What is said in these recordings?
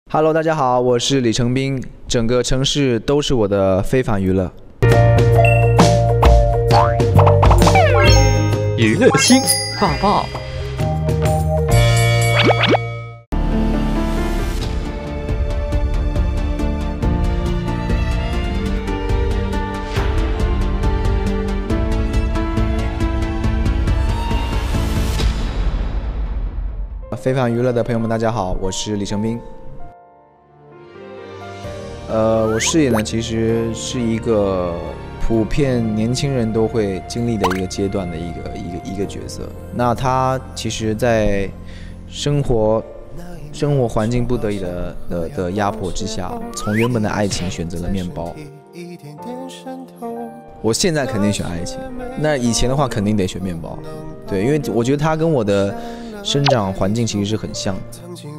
Hello， 大家好，我是李成斌，整个城市都是我的非凡娱乐。 娱乐新报报。 非凡娱乐的朋友们，大家好，我是李成斌。我饰演的其实是一个普遍年轻人都会经历的一个阶段的一个角色。那他其实，在生活环境不得已的压迫之下，从原本的爱情选择了面包。我现在肯定选爱情，那以前的话肯定得选面包。对，因为我觉得他跟我的生长环境其实是很像的，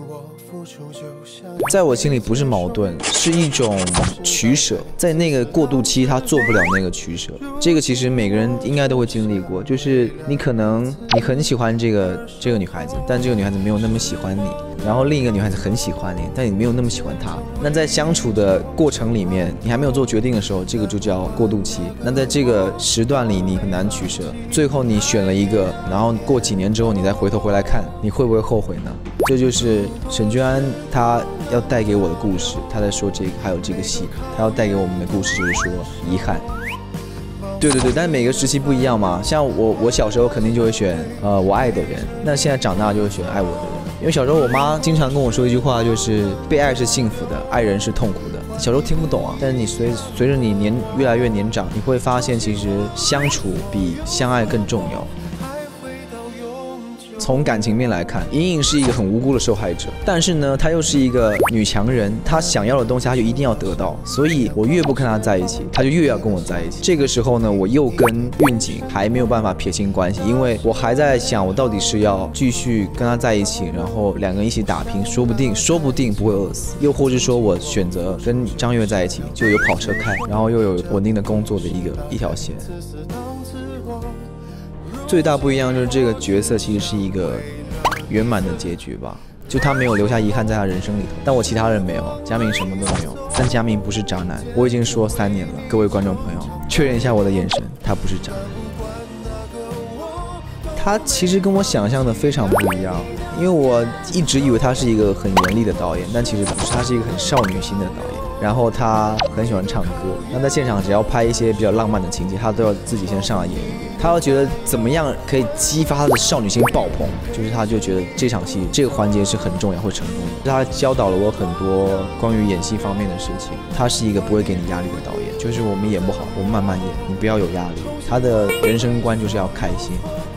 在我心里不是矛盾，是一种取舍。在那个过渡期，他做不了那个取舍。这个其实每个人应该都会经历过，就是你可能你很喜欢这个女孩子，但这个女孩子没有那么喜欢你，然后另一个女孩子很喜欢你，但你没有那么喜欢她。那在相处的过程里面，你还没有做决定的时候，这个就叫过渡期。那在这个时段里，你很难取舍，最后你选了一个，然后过几年之后，你再回头回来看，你会不会后悔呢？这就是沈君安他要带给我的故事，他在说这个，还有这个戏，他要带给我们的故事就是说遗憾。对，但是每个时期不一样嘛。像我小时候肯定就会选我爱的人，那现在长大就会选爱我的人。因为小时候我妈经常跟我说一句话，就是被爱是幸福的，爱人是痛苦的。小时候听不懂啊，但是你随着你越来越年长，你会发现其实相处比相爱更重要。从感情面来看，莹莹是一个很无辜的受害者，但是呢，她又是一个女强人，她想要的东西她就一定要得到，所以我越不跟她在一起，她就越要跟我在一起。这个时候呢，我又跟运景还没有办法撇清关系，因为我还在想，我到底是要继续跟她在一起，然后两个人一起打拼，说不定不会饿死，又或是说我选择跟张悦在一起，就有跑车开，然后又有稳定的工作的一条线。最大不一样就是这个角色其实是一个圆满的结局吧，就他没有留下遗憾在他人生里头，但我其他人没有，佳明什么都没有，但佳明不是渣男，我已经说3年了，各位观众朋友，确认一下我的眼神，他不是渣男。他其实跟我想象的非常不一样，因为我一直以为他是一个很严厉的导演，但其实不是，他是一个很少女心的导演。然后他很喜欢唱歌，那在现场只要拍一些比较浪漫的情节，他都要自己先上来演一遍。他要觉得怎么样可以激发他的少女心爆棚，就是他就觉得这场戏这个环节是很重要，会成功的。他教导了我很多关于演戏方面的事情。他是一个不会给你压力的导演，就是我们演不好，我们慢慢演，你不要有压力。他的人生观就是要开心，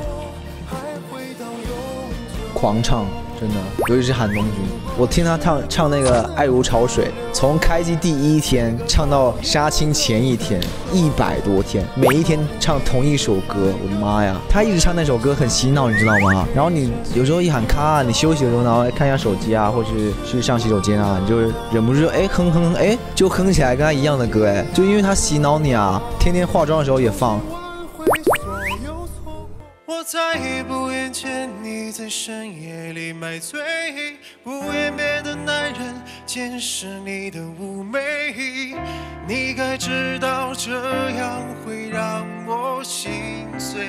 狂唱。真的，尤其是韩东君，我听他唱那个《爱如潮水》，从开机第1天唱到杀青前1天，100多天，每一天唱同一首歌，我的妈呀！他一直唱那首歌很洗脑，你知道吗？然后你有时候一喊咔，你休息的时候，然后看一下手机啊，或者是去上洗手间啊，你就忍不住哼，就哼起来跟他一样的歌，就因为他洗脑你啊，天天化妆的时候也放。 我再也不愿见你在深夜里买醉，不愿别的男人见识你的妩媚，你该知道这样会让我心碎。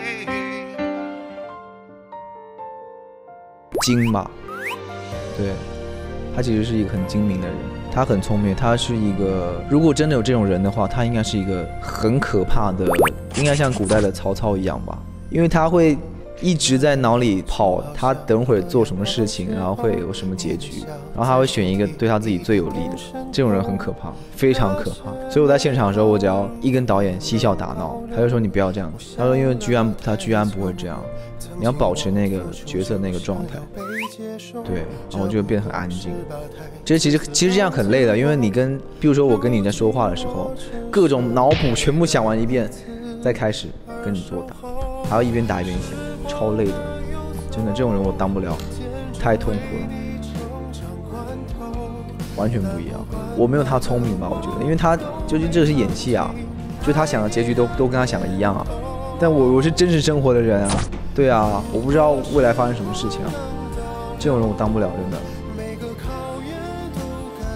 精吧，对，他其实是一个很精明的人，他很聪明，他是一个，如果真的有这种人的话，他应该是一个很可怕的，应该像古代的曹操一样吧。因为他会一直在脑里跑，他等会儿做什么事情，然后会有什么结局，然后他会选一个对他自己最有利的。这种人很可怕，非常可怕。所以我在现场的时候，我只要一跟导演嬉笑打闹，他就说你不要这样。他说因为他居然不会这样，你要保持那个角色那个状态。对，然后我就变得很安静。其实这样很累的，因为比如说我跟你在说话的时候，各种脑补全部想完一遍，再开始跟你作答。还要一边打一边想，超累的，真的，这种人我当不了，太痛苦了，完全不一样。我没有他聪明吧，我觉得，因为他就是这是演戏啊，就他想的结局都跟他想的一样啊。但我是真实生活的人啊，对啊，我不知道未来发生什么事情啊，这种人我当不了，真的。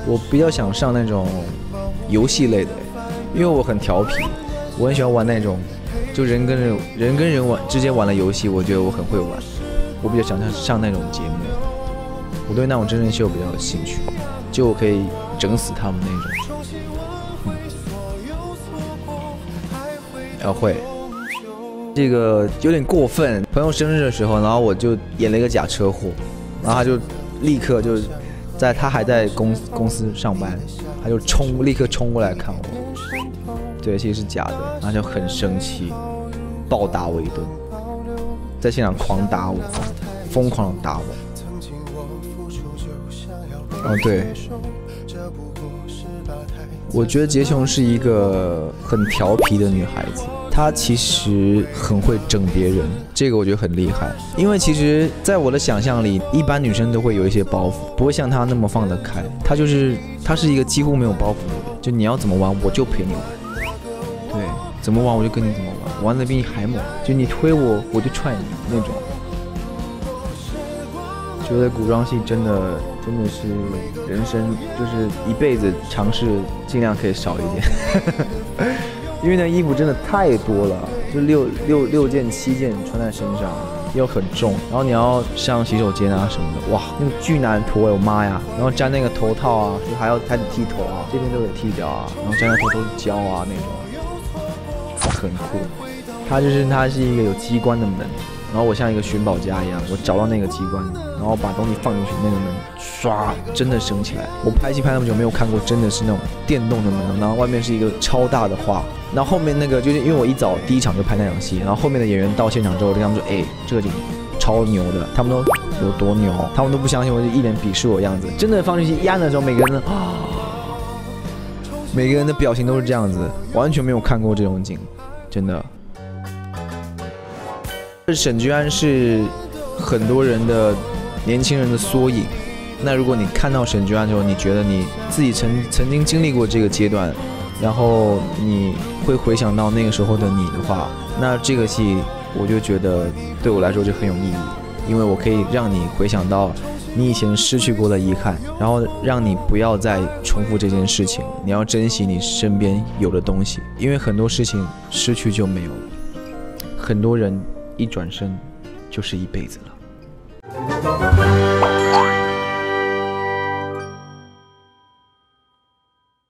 我比较想上那种游戏类的，因为我很调皮，我很喜欢玩那种就人跟人玩之间玩的游戏，我觉得我很会玩，我比较想上那种节目，我对那种真人秀比较有兴趣，就我可以整死他们那种。会，这个有点过分。朋友生日的时候，然后我就演了一个假车祸，然后他就立刻就在他还在公司上班，他就立刻冲过来看我。对，其实是假的，然后就很生气，暴打我一顿，在现场狂打我，疯狂的打我。哦，对。我觉得杰琼是一个很调皮的女孩子，她其实很会整别人，这个我觉得很厉害。因为其实在我的想象里，一般女生都会有一些包袱，不会像她那么放得开。她是一个几乎没有包袱的人，就你要怎么玩我就陪你玩，对，怎么玩我就跟你怎么玩，玩得比你还猛，就你推我我就踹你那种。觉得古装戏真的是人生，就是一辈子尝试尽量可以少一点，因为那衣服真的太多了，就六件7件穿在身上，又很重，然后你要上洗手间啊什么的，哇，那个巨难脱，我妈呀！然后粘那个头套啊，就还得剃头啊，这边都得剃掉啊，然后粘的头都是胶啊那种，很酷。它是一个有机关的门。然后我像一个寻宝家一样，我找到那个机关，然后把东西放进去，那个门唰真的升起来。我拍戏拍那么久没有看过真的是那种电动的门，然后外面是一个超大的画，然后后面那个就是因为我第一场就拍那场戏，然后后面的演员到现场之后，我跟他们说，哎，这个景超牛的，他们都有多牛，他们都不相信，我就一脸鄙视我的样子。真的放进去一按的时候，每个人的表情都是这样子，完全没有看过这种景，真的。沈居安是很多人的年轻人的缩影。那如果你看到沈居安之后，你觉得你自己曾经经历过这个阶段，然后你会回想到那个时候的你的话，那这个戏我就觉得对我来说就很有意义，因为我可以让你回想到你以前失去过的遗憾，然后让你不要再重复这件事情，你要珍惜你身边有的东西，因为很多事情失去就没有了，很多人一转身就是一辈子了。